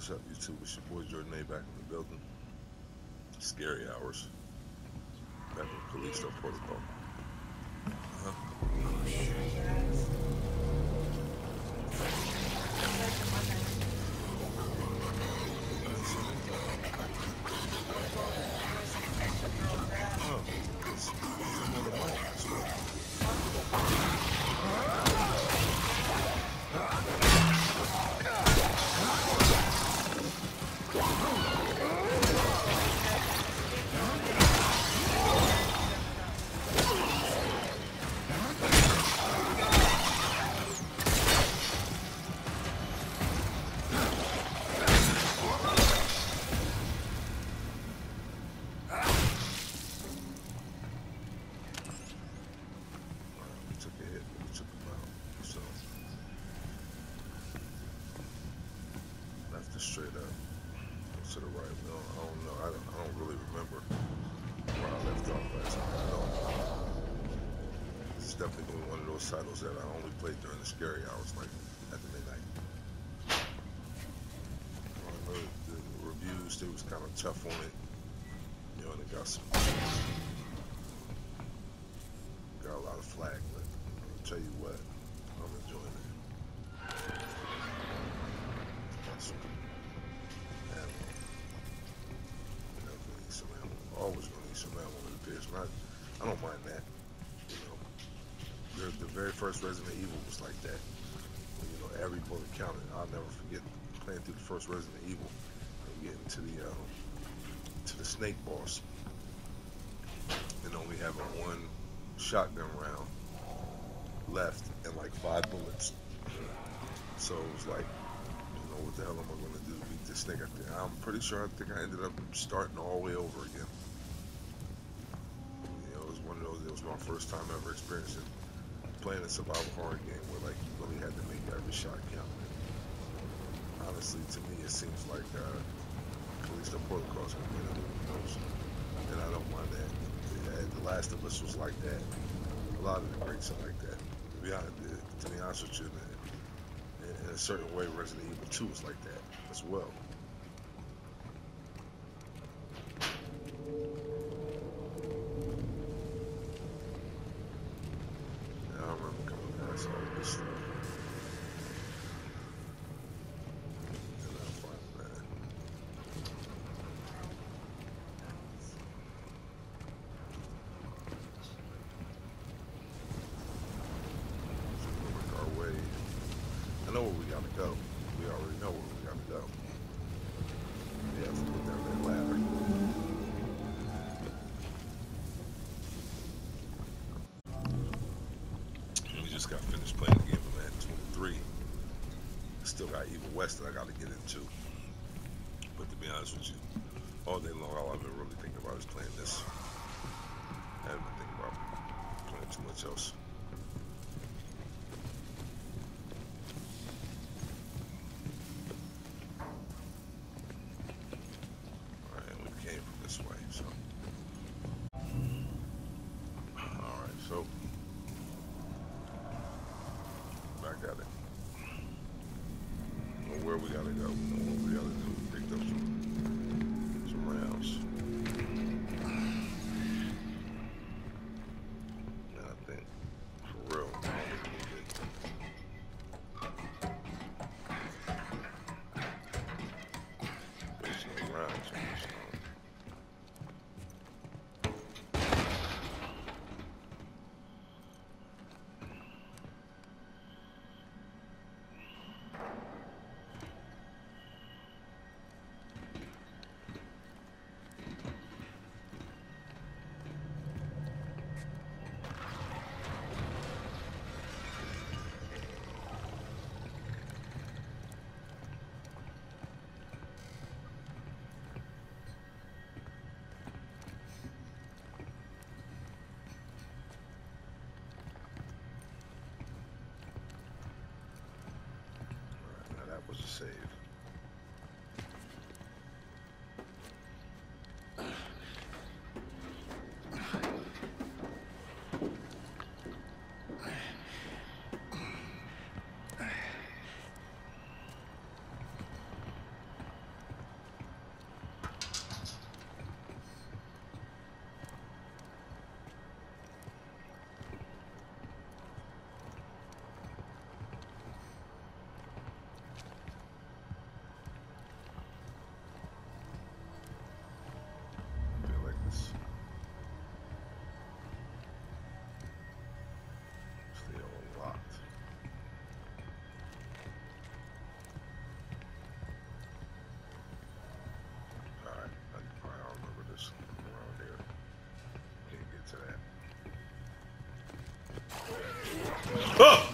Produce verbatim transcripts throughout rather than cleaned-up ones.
What's up, YouTube? It's your boy Jordan A back in the building. Scary hours. Back with Callisto Protocol. Huh? Oh, shit. Oh, it's, it's another mic. That's what. Straight up to the right. No, I don't know. I don't, I don't really remember where I left off last time. I don't. This is definitely going to be one of those titles that I only played during the scary hours, like at the midnight. I know the reviews, they was kind of tough on it. You know, and it got some, got a lot of flack, but I'll tell you what, I'm enjoying it. Awesome. Always gonna need some ammo in the pitch. Not, I don't mind that. You know, the, the very first Resident Evil was like that. You know, every bullet counted. I'll never forget playing through the first Resident Evil and getting to the um, to the snake boss and only having one shotgun round left and like five bullets. So it was like, you know, what the hell am I gonna do to beat this snake? I think, I'm pretty sure I think I ended up starting all the way over again. It was my first time ever experiencing playing a survival horror game where like you really had to make every shot count. Honestly, to me, it seems like uh, Callisto Protocol is going to be one of those, and I don't mind that. Yeah, The Last of Us was like that. A lot of the greats are like that. To be honest, to be honest with you, in, in a certain way, Resident Evil two is like that as well. I know where we gotta go. We already know where we gotta go. We have to put down that ladder. We just got finished playing the game of Madden twenty-three. Still got Evil West that I gotta get into. But to be honest with you, all day long, all I've been really thinking about is playing this. I haven't been thinking about playing too much else. Where we gotta go, we know what we gotta do. Pick up some, some rounds. And I think, for real, there's no rounds on this one. Was a save. Oh!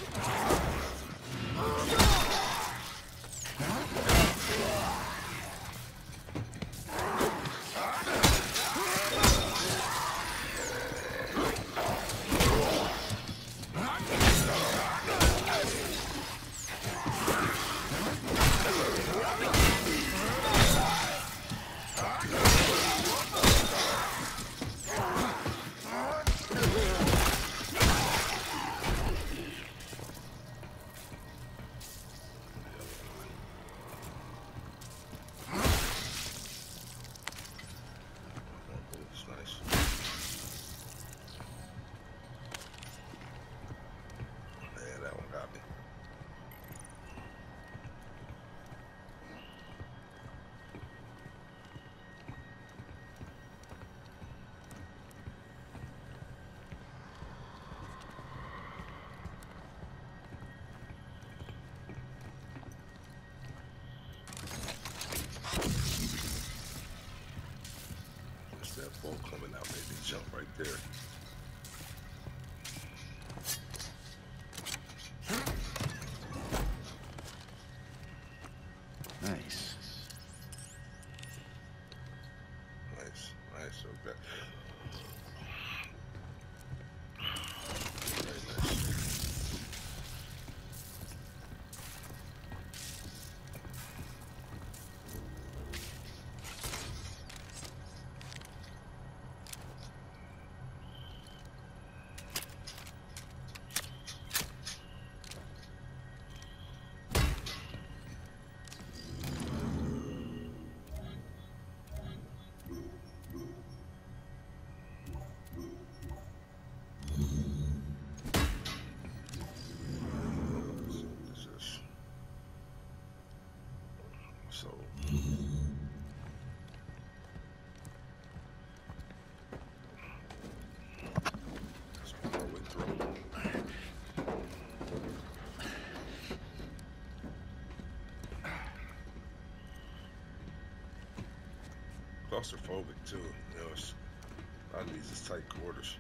That ball coming out, maybe jump right there. Nice. Nice, nice, okay. Very nice. So let's put our way through. Claustrophobic too, you know, it's, a lot of these is tight quarters.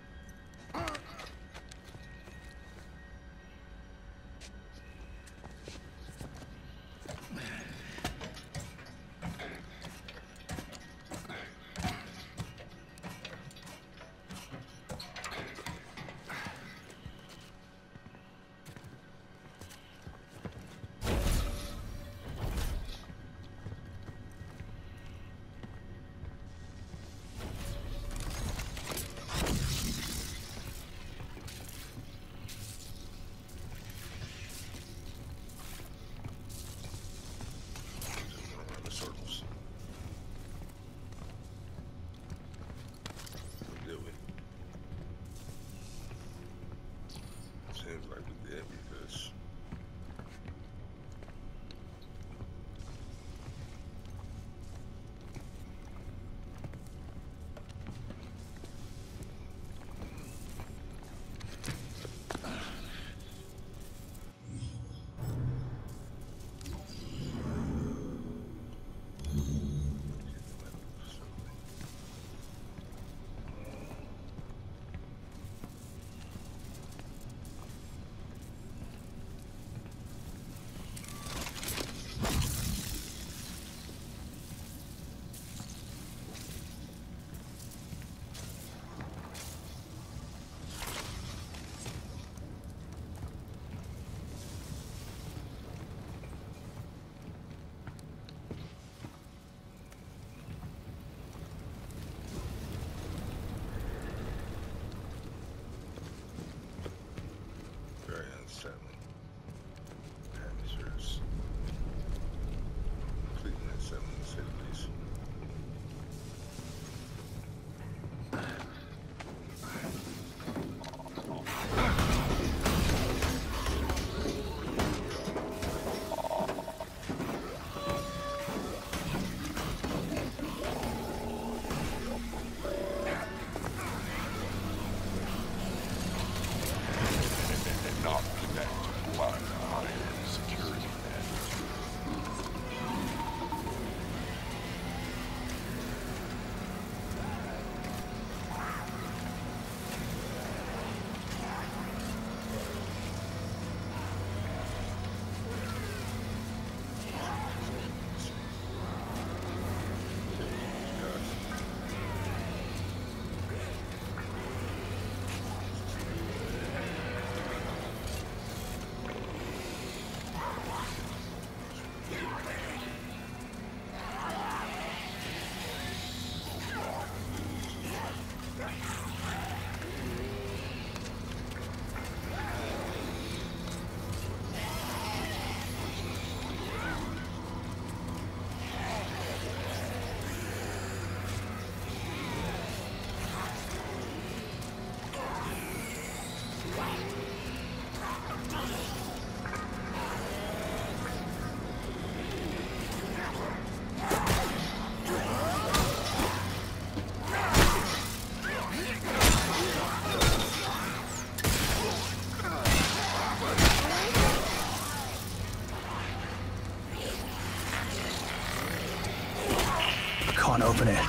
can't open it.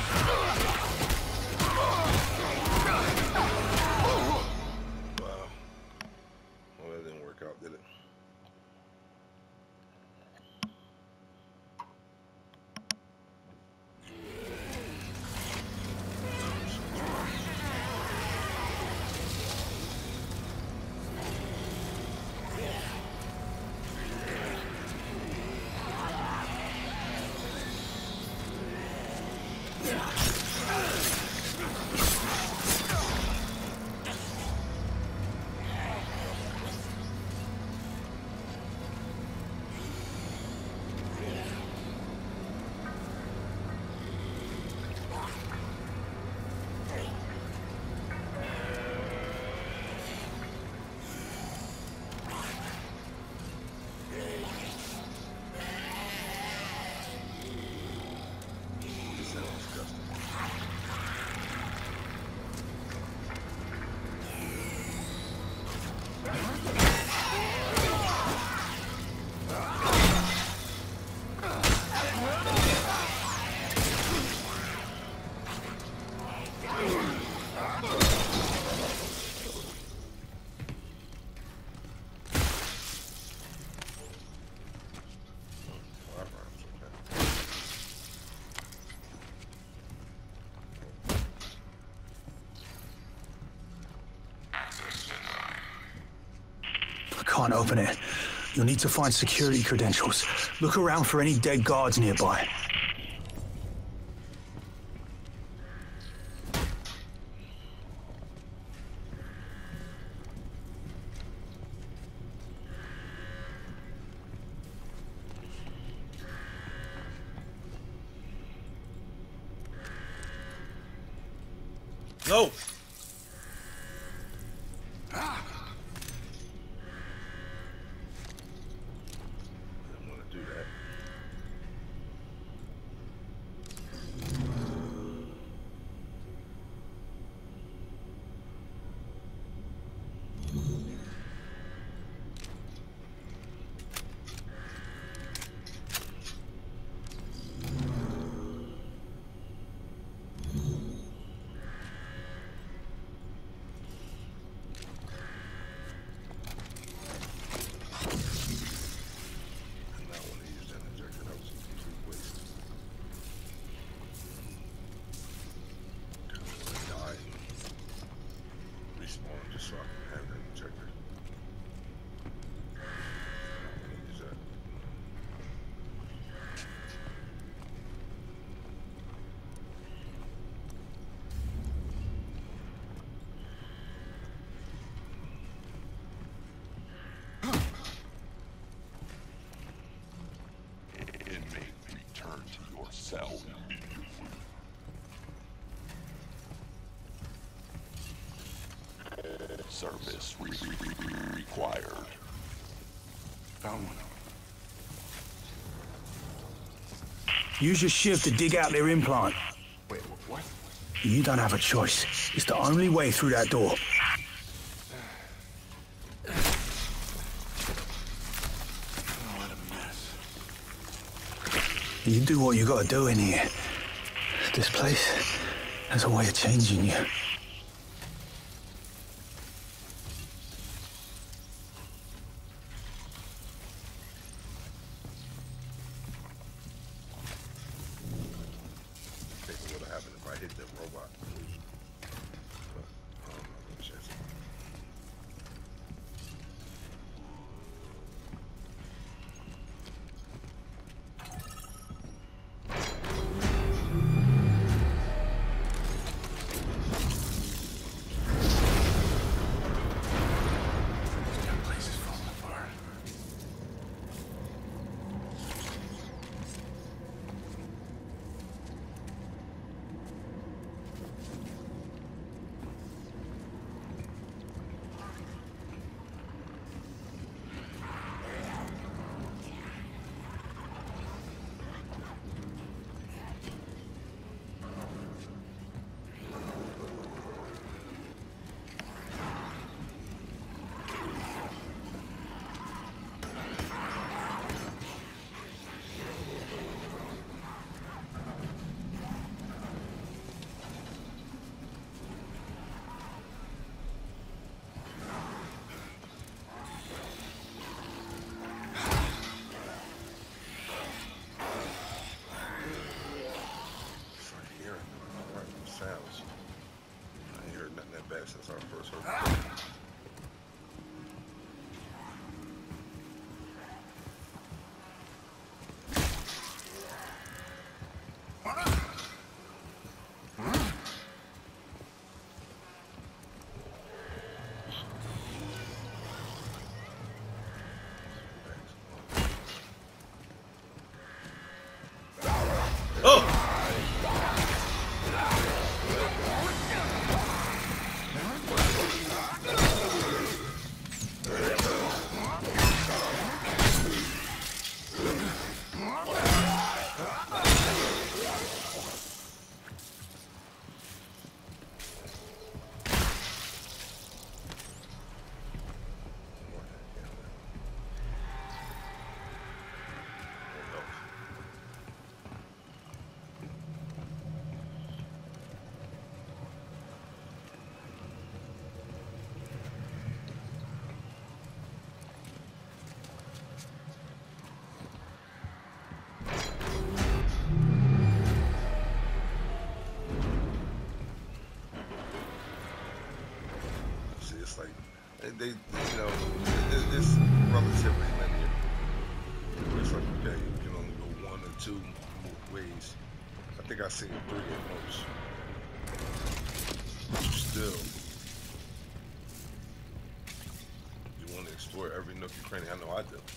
Wow. Well, that didn't work out, did it? Can't open it. You'll need to find security credentials. Look around for any dead guards nearby. No! So I can have that injector. Use that. Inmate, return to your cell immediately. Service re re re required. Found one. Use your shiv to dig out their implant. Wait, what? You don't have a choice. It's the only way through that door. Oh, what a mess. You do what you gotta do in here. This place has a way of changing you. They, you know, it, it's relatively linear. It's like, okay, you can only go one or two ways. I think I've seen three at most. Still, you want to explore every nook and cranny. I know I do.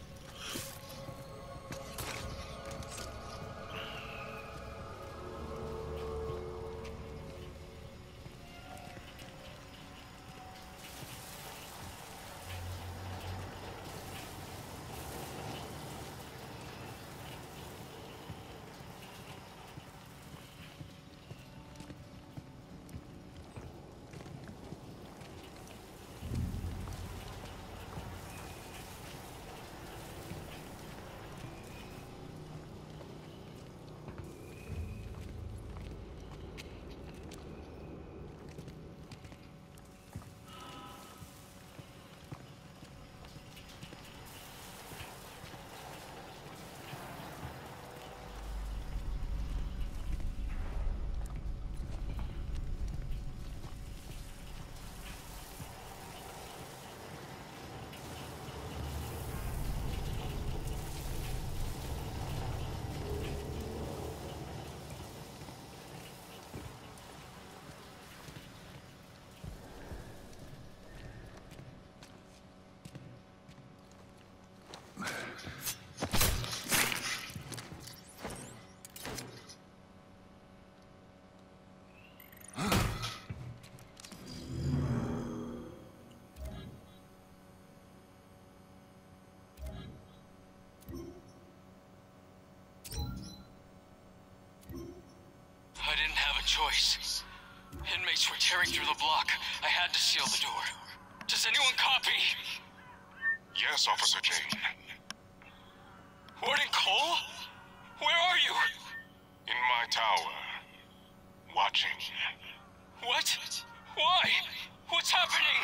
I didn't have a choice. Inmates were tearing through the block. I had to seal the door. Does anyone copy? Yes, Officer Jane. Warden Cole? Where are you? In my tower. Watching. What? Why? What's happening?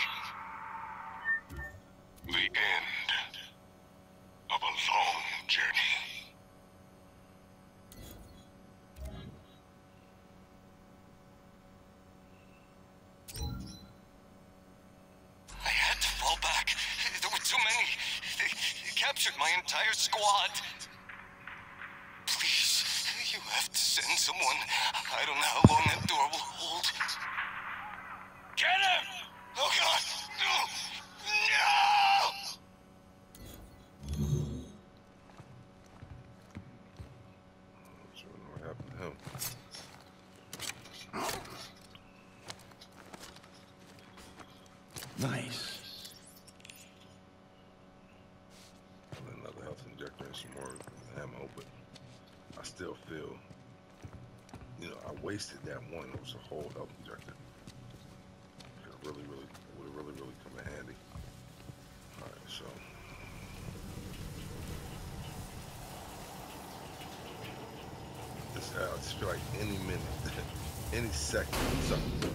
The end of a long journey. I had to fall back. There were too many. They captured my entire squad. Please, you have to send someone. I don't know how long that door will hold. Get him! Oh God! No! No! I'm sure what happened to him. Nice. Another health injector and some more ammo, but I still feel, you know, I wasted that one. It was a whole health injector. It really, really, would have really, really come in handy. All right, so. This, I just feel like any minute, any second, something.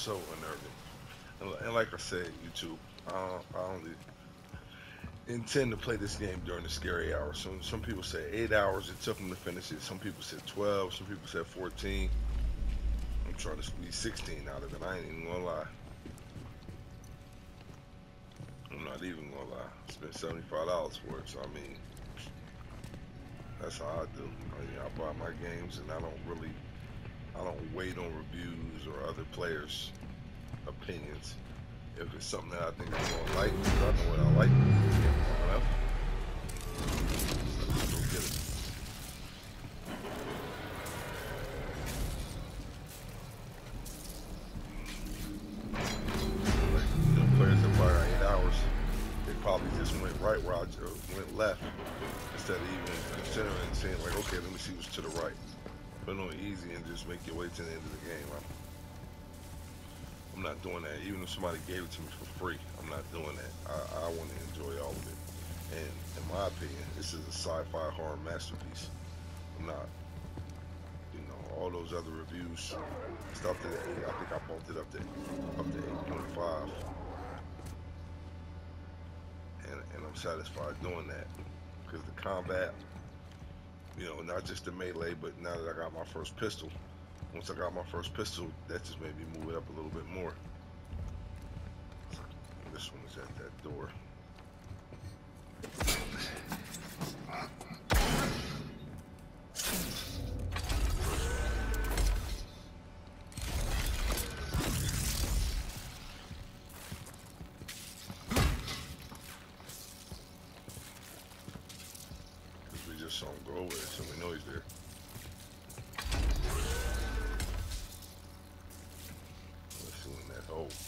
so unnerving. And, and like I said, YouTube, uh, I only intend to play this game during the scary hours. Some some people say eight hours it took them to finish it. Some people said twelve. Some people said fourteen. I'm trying to squeeze sixteen out of it. I ain't even gonna lie. I'm not even gonna lie. I spent seventy-five dollars for it. So I mean, that's how I do. I, mean, I buy my games and I don't really, I don't wait on reviews or other players' opinions. If it's something that I think I'm gonna like, I know what I like. Enough. Let's go get it. Like, you know, players that play eight hours, they probably just went right where I just went left instead of even considering and saying like, okay, let me see what's to the right. Put it on easy and just make your way to the end of the game. I'm, I'm not doing that. Even if somebody gave it to me for free, I'm not doing that. I, I want to enjoy all of it. And in my opinion, this is a sci-fi horror masterpiece. I'm not, you know, all those other reviews, stuff to the eight. I think I bumped it up to up to eight point five, and and I'm satisfied doing that because the combat, you know, not just the melee, but now that I got my first pistol. Once I got my first pistol, that just made me move it up a little bit more. This one is at that door. Because we just saw him go over there, so we know he's there. Oh.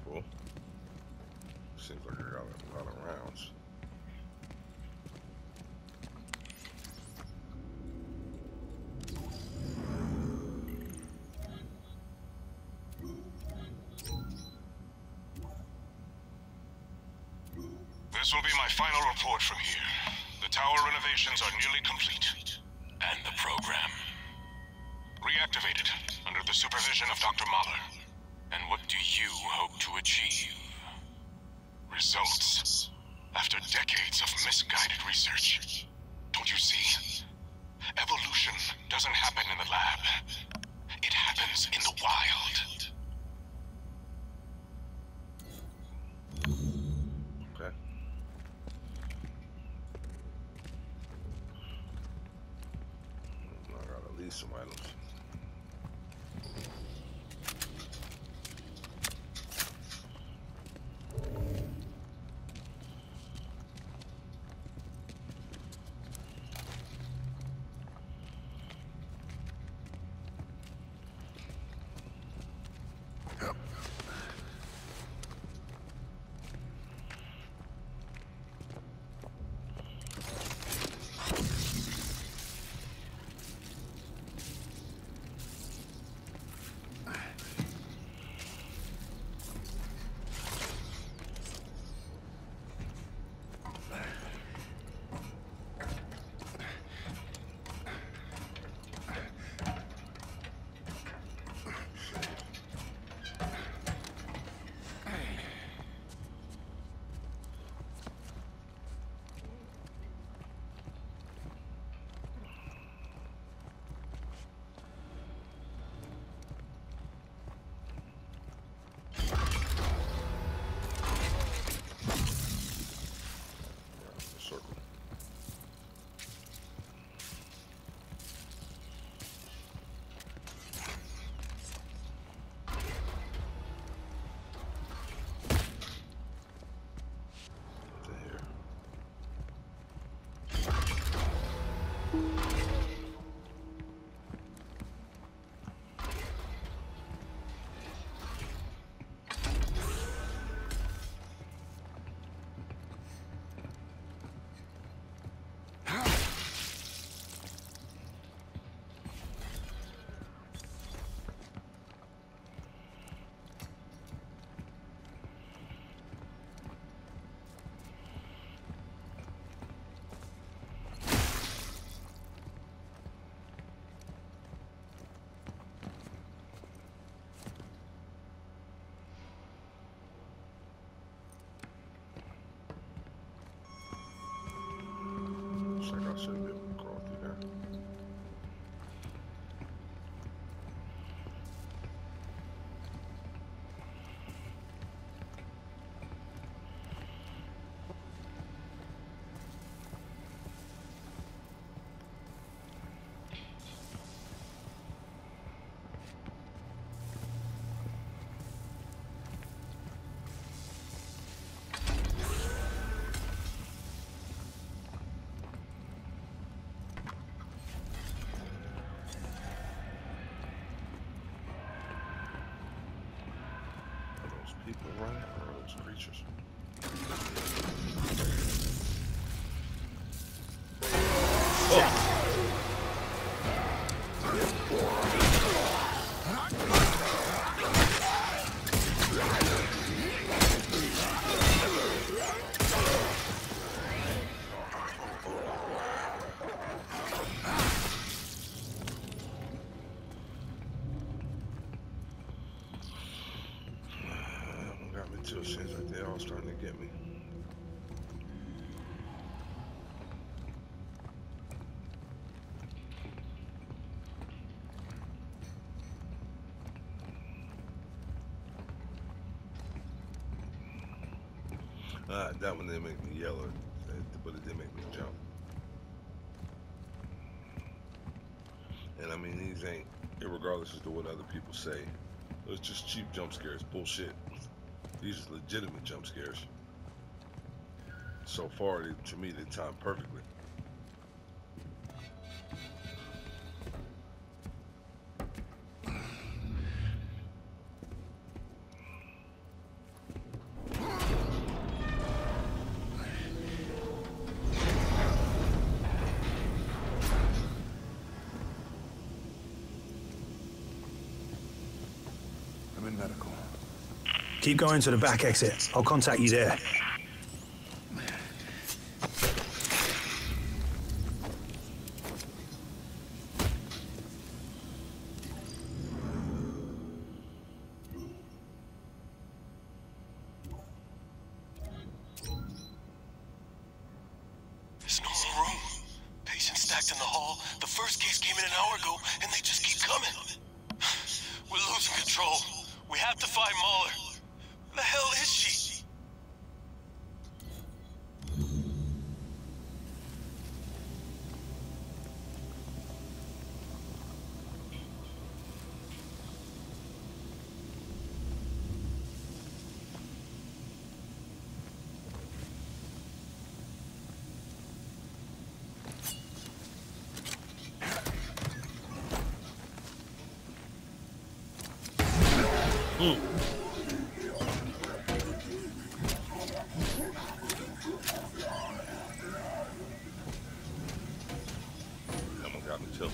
Cool. Seems like I got a lot of rounds. This will be my final report from here. The tower renovations are nearly complete. And the program? Reactivated, under the supervision of Doctor Mahler. And what do you hope to achieve? Results. After decades of misguided research. Don't you see? Evolution doesn't happen in the lab. It happens in the wild. Okay. I got at least some items. Looks like I should be able to crawl through there. People running or are those creatures? Oh. It seems like they're all starting to get me. Uh, that one didn't make me yell, but it did make me jump. And I mean, these ain't, irregardless as to what other people say, it's just cheap jump scares, bullshit. These are legitimate jump scares. So far, they, to me, they time perfectly. in medical. Keep going to the back exit. I'll contact you there. There's no more room. Patients stacked in the hall. The first case came in an hour ago, and they just keep coming. We're losing control. We have to find Mahler. Where the hell is she? Mm. That one got me too.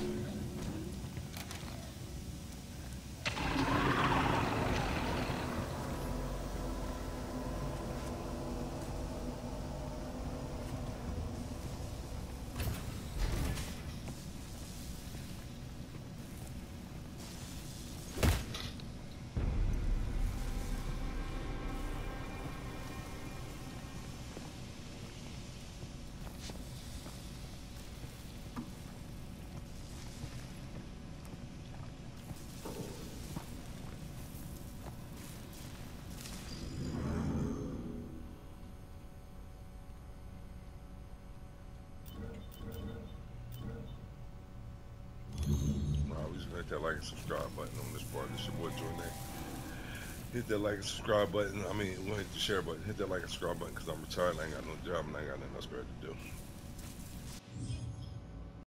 Hit that like and subscribe button on this part. This your boy Jordan. Hit that like and subscribe button. I mean, we'll hit the share button. Hit that like and subscribe button because I'm retired. I ain't got no job and I ain't got nothing else better to do.